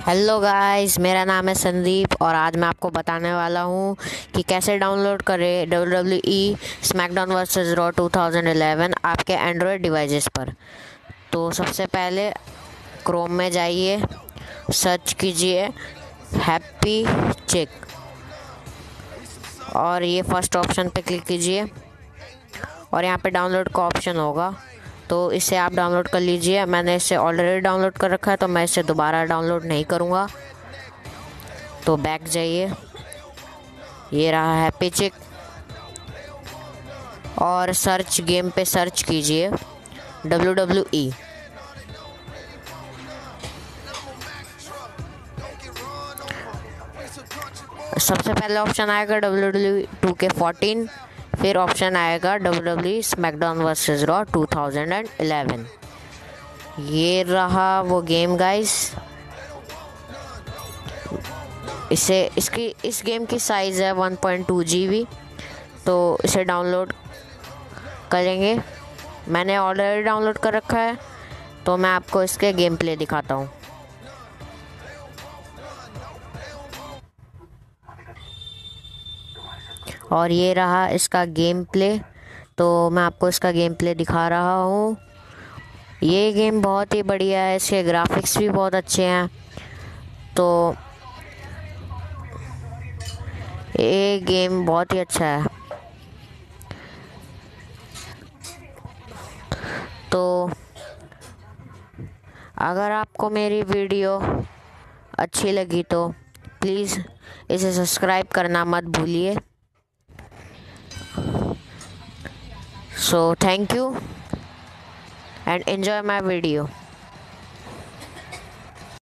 Hello guys, मेरा नाम है संदीप और आज मैं आपको बताने वाला हूँ कि कैसे डाउनलोड करें WWE स्मैकडाउन वर्सेस रॉ 2011 आपके एंड्रॉयड डिवाइसेस पर। तो सबसे पहले क्रोम में जाइए, सर्च कीजिए हैप्पी चिक और ये फर्स्ट ऑप्शन पे क्लिक कीजिए और यहाँ पे डाउनलोड का ऑप्शन होगा, तो इसे आप डाउनलोड कर लीजिए। मैंने इसे ऑलरेडी डाउनलोड कर रखा है तो मैं इसे दोबारा डाउनलोड नहीं करूँगा। तो बैक जाइए, ये रहा हैप्पी चिक और सर्च गेम पे सर्च कीजिए WWE। सबसे पहले ऑप्शन आएगा WWE 2K14, फिर ऑप्शन आएगा WWE स्मैकडाउन वर्सेस रॉ 2011। ये रहा वो गेम गाइस। इस गेम की साइज़ है 1.2 GB, तो इसे डाउनलोड करेंगे। मैंने ऑलरेडी डाउनलोड कर रखा है तो मैं आपको इसके गेम प्ले दिखाता हूँ। और ये रहा इसका गेम प्ले, तो मैं आपको इसका गेम प्ले दिखा रहा हूँ। ये गेम बहुत ही बढ़िया है, इसके ग्राफिक्स भी बहुत अच्छे हैं। तो ये गेम बहुत ही अच्छा है। तो अगर आपको मेरी वीडियो अच्छी लगी तो प्लीज़ इसे सब्सक्राइब करना मत भूलिए। So thank you and enjoy my video.